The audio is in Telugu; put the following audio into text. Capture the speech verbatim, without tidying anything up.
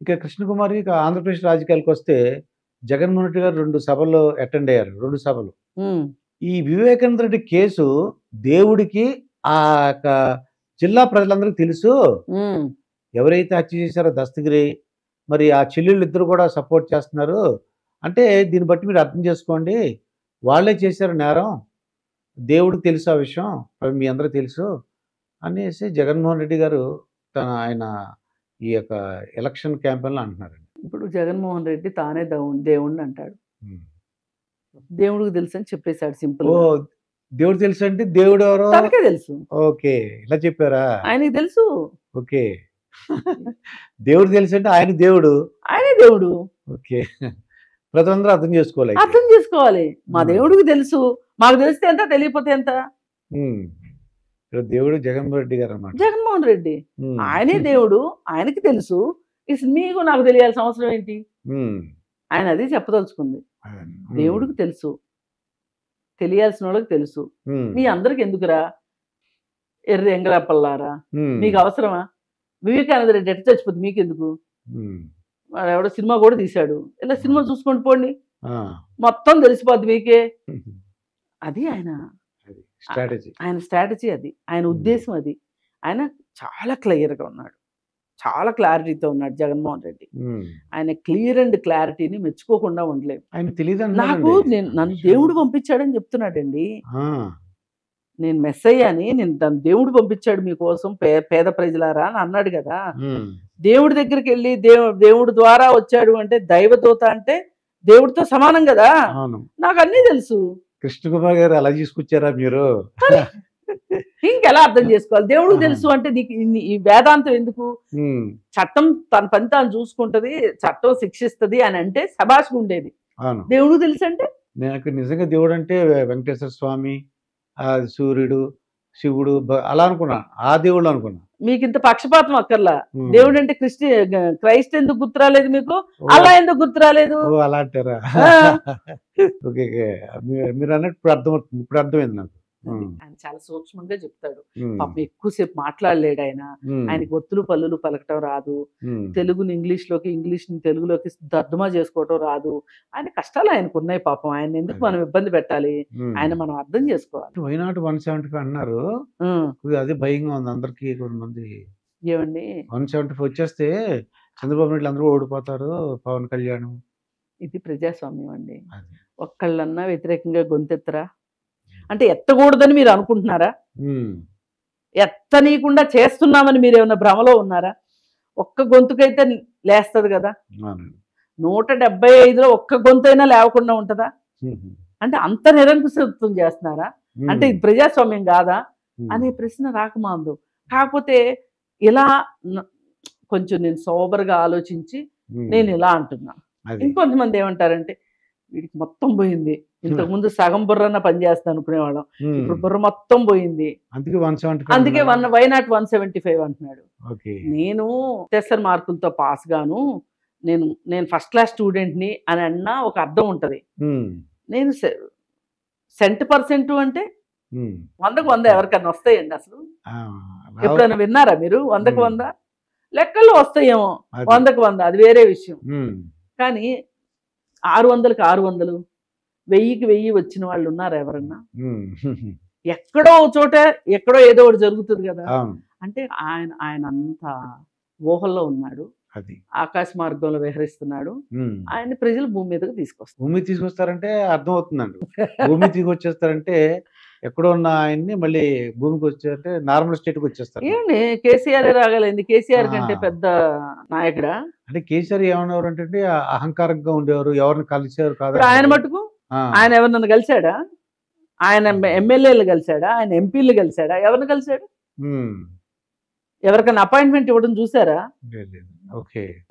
ఇక కృష్ణకుమారి ఇక ఆంధ్రప్రదేశ్ రాజకీయాలకొస్తే జగన్మోహన్ రెడ్డి గారు రెండు సభల్లో అటెండ్ అయ్యారు. రెండు సభలు. హ్మ్. ఈ వివేకానంద రెడ్డి కేసు దేవుడికి ఆ యొక్క జిల్లా ప్రజలందరికీ తెలుసు. హ్మ్. ఎవరైతే హత్య చేశారో దస్తగిరి, మరి ఆ చెల్లెళ్ళిద్దరూ కూడా సపోర్ట్ చేస్తున్నారు. అంటే దీన్ని బట్టి మీరు అర్థం చేసుకోండి. వాళ్ళే చేశారు నేరం. దేవుడికి తెలుసు ఆ విషయం. అది మీ అందరికి తెలుసు అనేసి జగన్మోహన్ రెడ్డి గారు తన ఆయన ఈ యొక్క ఎలక్షన్ క్యాంపెయిన్‌లో అంటున్నారండి. ఇప్పుడు జగన్మోహన్ రెడ్డి తానే దౌ- దేవుణ్ణి అంటాడు. హ్మ్. దేవుడికి తెలుసు అని చెప్పేశాడు సింపుల్. ఓహ్! దేవుడు తెలుసంటే దేవుడెవరో? తనకే తెలుసు. ఓకే. ఇలా చెప్పారా? ఆయనకి తెలుసు. ఓకే. దేవుడు తెలుసంటే ఆయన దేవుడు. ఆయనే దేవుడు. ఓకే. ప్రజలందరూ అర్థం చేసుకోవాలి అయితే. అర్థం చేసుకోవాలి. మా హ్మ్. దేవుడికి తెలుసు. మాకు తెలిస్తే ఎంత, తెలియకపోతే ఎంత? హ్మ్. ఇక్కడ దేవుడు జగన్మోహన్ రెడ్డి గారన్నమాట. జగన్మోహన్ రెడ్డి హ్మ్. ఆయనే దేవుడు. ఆయనకి తెలుసు. ఇస్ మీకు నాకు తెలియాల్సిన అవసరం ఏంటి? హ్మ్. ఆయన అది చెప్పదలుచుకుంది. హ్మ్. దేవుడికి తెలుసు. తెలియాల్సిన వాళ్ళకి తెలుసు. హ్మ్. మీ అందరికి ఎందుకురా ఎర్రి ఎంగరాపల్లారా? హ్మ్. మీకు అవసరమా? వివేకానంద రెడ్డి ఎట్ట చచ్చిపోతే మీకెందుకు? హ్మ్. వాడు ఎవడో సినిమా కూడా తీశాడు. ఇలా సినిమా చూసుకొని పోండి. ఆ. మొత్తం తెలిసిపోద్ది మీకే. అది ఆయన అది స్ట్రాటజీ. ఆయన స్ట్రాటజీ అది. ఆయన హ్మ్. ఉద్దేశం అది. ఆయన చాలా క్లియర్‌గా ఉన్నాడు. చాలా క్లారిటీతో ఉన్నాడు జగన్మోహన్ రెడ్డి. హ్మ్. ఆయన క్లియర్ అండ్ క్లారిటీని మెచ్చుకోకుండా ఉండలేము. ఆయన నాకు తెలీదంటున్నారండి. నేను నన్ను దేవుడు పంపించాడని చెప్తున్నాడండి. ఆ! నేను మెస్సయ్యాని, నేను తను దేవుడు పంపించాడు మీకోసం పే పేద ప్రజలారా అని అన్నాడు కదా! హ్మ్. దేవుడి దగ్గరికెళ్ళి దేవు దేవుడి ద్వారా వచ్చాడు అంటే దైవదూత అంటే దేవుడితో సమానం కదా! అవును. నాకు అన్నీ తెలుసు. కృష్ణకుమార్ గారు అలా తీసుకొచ్చారా మీరు? మరి ఇంకెలా అర్థం చేసుకోవాలి? దేవుడికి ఆహా! తెలుసు అంటే నీకు ఇన్ని ఈ వేదాంతం ఎందుకు? హ్మ్. చట్టం తన పని తాను చూసుకుంటది. చట్టం శిక్షిస్తది అని అంటే శభాష్ ఉండేది. అవును. దేవుడికి తెలుసంటే నాకు నిజంగా దేవుడంటే వెంకటేశ్వర స్వామి, ఆహ్, సూర్యుడు, శివుడు బ అలా అనుకున్నా. ఆ దేవుళ్ళు అనుకున్నా. మీకింత పక్షపాతం అక్కర్లా. హ్మ్. దేవుడంటే క్రిస్టి గ క్రైస్ట్ ఎందుకు గుర్తు రాలేదు మీకు? ఓహ్! అల్లా ఎందుకు గుర్తు రాలేదు? ఓహ్! అలా అంటారా? ఆ! ఓకే. ఓకే. మీ మీరన్నట్టు ఇప్పుడు అర్థమవుతుంది. ఇప్పుడు అర్థమైంది నాకు. అది. హ్మ్. ఆయన చాలా సూక్ష్మంగా చెప్తాడు. హ్మ్. పాపం ఎక్కువసేపు మాట్లాడలేడాయన. హ్మ్. ఆయనకి ఒత్తులు పల్లులు పలకటం రాదు. హ్మ్. తెలుగుని ఇంగ్లీష్‌లోకి, ఇంగ్లీష్‌ని తెలుగులోకి తర్జుమా చేసుకోవటం రాదు. ఆయన కష్టాలు ఆయనకున్నాయి పాపం. ఆయన్నెందుకు అది. మనం ఇబ్బంది పెట్టాలి? హ్మ్. ఆయన మనం అర్థం చేసుకోవాలి. వైనాట్ వన్ సెవెంటీ ఫైవ్ అన్నారు. హ్మ్. కొద్దిగా అదే భయంగా ఉంది అందరికి. కొంతమంది ఏవండీ? వన్ సెవెంటీ ఫైవ్ వచ్చేస్తే చంద్రబాబు నాయుడు అందరూ ఓడిపోతారు. పవన్ కళ్యాణ్ ఇది ప్రజాస్వామ్యం అండి. అది. ఒక్కళ్ళన్నా వ్యతిరేకంగా గొంతెత్తరా? అంటే ఎత్తకూడదని మీరు అనుకుంటున్నారా? హ్మ్. ఎత్తనీయకుండా చేస్తున్నామని మీరేమన్నా భ్రమలో ఉన్నారా? ఒక్క గొంతుకైతే లేస్తది గదా! అవునండి. నూట డెబ్బై ఐదులో ఒక్క గొంతైనా లేవకుండా ఉంటదా? హుహు. అంటే అంత నిరంకుశత్వం చేస్తున్నారా? అంటే హ్మ్. ఇది ప్రజాస్వామ్యం గాదా? అనే హ్మ్. ప్రశ్న రాకమానదు. కాకపోతే ఇలా న కొంచెం నేను సోబర్‌గా ఆలోచించి హ్మ్. నేను ఇలా అంటున్నా. అది. ఇంకొంతమంది ఏమంటారంటే వీడికి మొత్తం పోయింది. ఇంతకుముందు సగం బుర్రన్న పనిచేస్తది అనుకునేవాళ్ళం. హ్మ్. ఇప్పుడు బుర్ర మొత్తం పోయింది. అందుకే వన్ సెవెంటీ ఫైవ్ అందుకే అన్నారా? One why not one seventy five అంటున్నాడు. ఓకే. నేను అత్యవసర మార్కులతో పాస్ గాను. నేను నేను ఫస్ట్ క్లాస్ స్టూడెంట్‌ని అని అన్నా ఒక అర్థం ఉంటది. హ్మ్. నేను సె సెంట్ పర్సెంటు అంటే హ్మ్. వందకు వంద ఎవరికన్నా వస్తాయండి అసలు? ఆ! రావ ఎప్పుడైనా విన్నారా మీరు? వందకు హ్మ్. వంద? లెక్కల్లో వస్తాయేమో. అది. వందకు వంద అది వేరే విషయం. హ్మ్. కానీ ఆరు వందలకి ఆరు వందలు, వెయ్యికి వెయ్యి వచ్చిన వాళ్ళు ఉన్నారా ఎవరన్నా? హ్మ్. ఎక్కడో ఒక చోట ఎక్కడో ఏదో ఒకటి జరుగుతది గదా! అవును. అంటే ఆయన ఆయన అంత ఊహల్లో ఉన్నాడు. అది. ఆకాశ మార్గంలో విహరిస్తున్నాడు. హ్మ్. ఆయన్ని ప్రజలు భూమి మీదకి తీసుకొస్తారు. భూమి తీసుకొస్తారంటే అర్థమవుతుందండి. భూమి తీసుకొచ్చేస్తారంటే ఎక్కడో ఉన్న ఆయన్ని మళ్ళీ భూమికొచ్చారంటే నార్మల్ స్టేట్‌కొచ్చేస్తారు. ఏవండి కేసీఆరే రాగలైంది. కేసీఆర్ కంటే ఆ! పెద్ద నాయకుడా? అంటే కేసీఆర్ ఏమనేవారంటండి అహంకారంగా ఉండేవారు. ఎవరిని కలిసేవారు ఇప్పుడు ఆయన కాదంటారు. మటుకు ఆ! ఆయన ఎవరినన్నా కలిసాడా? ఆయన ఎమ్ ఎమ్మెల్యేలు కలిసాడా? ఆయన ఎంపీలు కలిసాడా? ఎవరిని కలిసాడు? హ్మ్. ఎవరికైనా అపాయింట్‌మెంట్ ఇవ్వడం చూసారా? లేదు. లేదు. ఓకే.